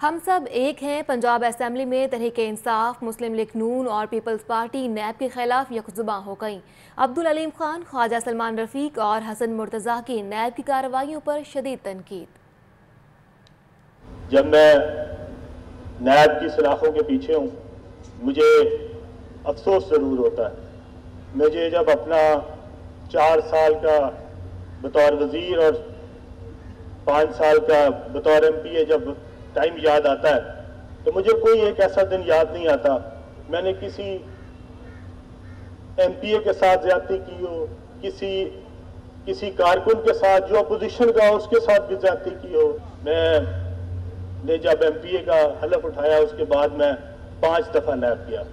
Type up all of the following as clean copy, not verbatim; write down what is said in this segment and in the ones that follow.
हम सब एक हैं। पंजाब असेंबली में तहरीक इंसाफ, मुस्लिम लीग नून और पीपल्स पार्टी नैब के खिलाफ यकजुबां हो गईं। अब्दुल अलीम खान, ख्वाजा सलमान रफीक और हसन मुर्तज़ा की नैब की कार्रवाइयों पर शदीद तनकीद। जब मैं नैब की सलाखों के पीछे हूँ, मुझे अफसोस ज़रूर होता है। मुझे जब अपना 4 साल का बतौर वज़ीर और 5 साल का बतौर MP जब टाइम याद आता है, तो मुझे कोई एक ऐसा दिन याद नहीं आता मैंने किसी MPA के साथ ज्यादती की हो, किसी कारकुन के साथ जो अपोजिशन का हो उसके साथ भी ज्यादती की हो। मैंने जब MPA का हलफ उठाया, उसके बाद मैं 5 दफा नैब किया।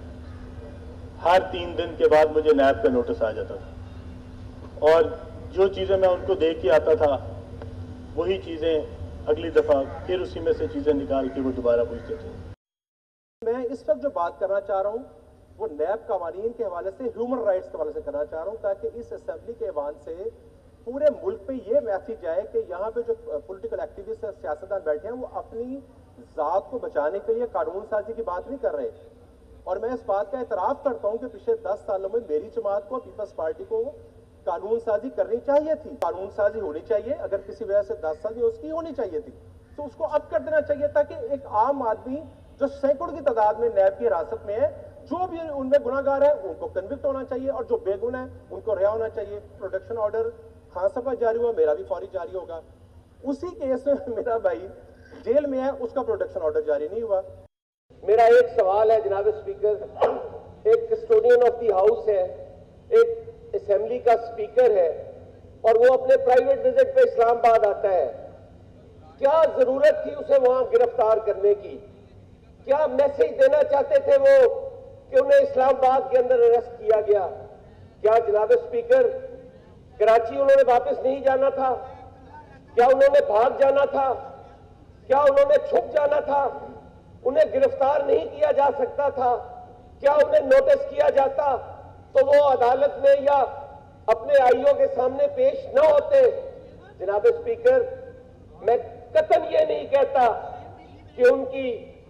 हर 3 दिन के बाद मुझे नैब का नोटिस आ जाता था और जो चीजें मैं उनको दे के आता था वही चीजें अगली दफा फिर उसी में से चीजें निकाल के वो दोबारा पूछते थे। मैं इस वक्त जो बात करना चाह रहा हूं वो नैब कवानीन के हवाले से, ह्यूमन राइट्स के हवाले से करना चाह रहा हूं, ताकि इस असेंबली के ऐवान से पूरे मुल्क पे ये मैसेज जाए कि यहाँ पे जो पॉलिटिकल एक्टिविस्ट सियासतदान बैठे हैं वो अपनी जात को बचाने के लिए कानून साजी की बात नहीं कर रहे। और मैं इस बात का एतराफ करता हूं कि पिछले 10 सालों में मेरी जमात को, पीपल्स पार्टी को कानून साजी करनी चाहिए थी, कानून साजी होनी चाहिए। अगर किसी वजह से 10 साल उसकी होनी चाहिए थी तो उसको अब कर देना चाहिए, ताकि एक आम आदमी जो सैकड़ों की तादाद में नैब की हिरासत में है, जो भी उनमें गुनाहगार है उनको कन्विक्ट होना चाहिए और जो बेगुनाह है उनको रिहा होना चाहिए। प्रोटेक्शन ऑर्डर खान साहब का जारी हुआ, मेरा भी फौरी जारी होगा। उसी केस में मेरा भाई जेल में है, उसका प्रोटेक्शन ऑर्डर जारी नहीं हुआ। मेरा एक सवाल है जनाब स्पीकर, एक कस्टोडियन ऑफ द हाउस है, एक असेंबली का स्पीकर है और वो अपने प्राइवेट विजिट पे इस्लामाबाद आता है। क्या जरूरत थी उसे वहां गिरफ्तार करने की? क्या मैसेज देना चाहते थे वो कि उन्हें इस्लामाबाद के अंदर अरेस्ट किया गया? क्या जनाब स्पीकर कराची उन्होंने वापस नहीं जाना था? क्या उन्होंने भाग जाना था? क्या उन्होंने छुप जाना था? उन्हें गिरफ्तार नहीं किया जा सकता था? क्या उन्हें नोटिस किया जाता तो वो अदालत में या अपने आईओ के सामने पेश न होते? जनाब स्पीकर, मैं कतई ये नहीं कहता कि उनकी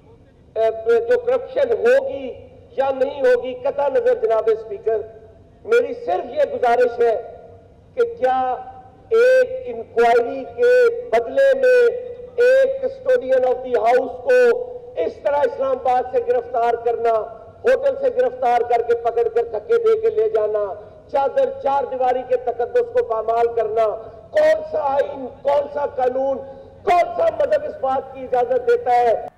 जो करप्शन होगी या नहीं होगी, कता नजर जनाब स्पीकर, मेरी सिर्फ ये गुजारिश है कि क्या एक इंक्वायरी के बदले में एक कस्टोडियन ऑफ द हाउस को इस तरह इस्लामाबाद से गिरफ्तार करना, होटल से गिरफ्तार करके पकड़कर धक्के दे के ले जाना, चार दीवारी के तकद्दुस को पामाल करना, कौन सा आइन, कौन सा कानून, कौन सा मजहब इस बात की इजाजत देता है?